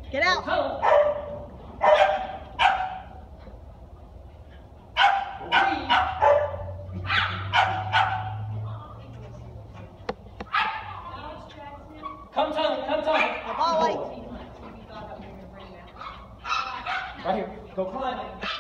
Get out. Come Tony. The ball, White. Right here. Go climb.